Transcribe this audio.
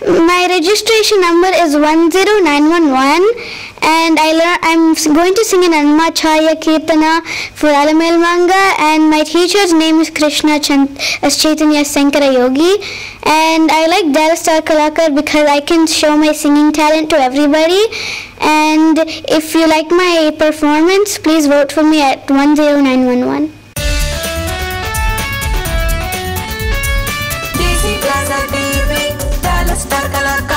My registration number is 10911, and I'm going to sing an Annamacharya Kirtana for Alamayal Manga, and my teacher's name is Krishna Chaitanya Sankara Yogi, and I like Dal Star Kalakar because I can show my singing talent to everybody. And if you like my performance, please vote for me at 10911. DC Plaza TV, Dal Star Kalakar.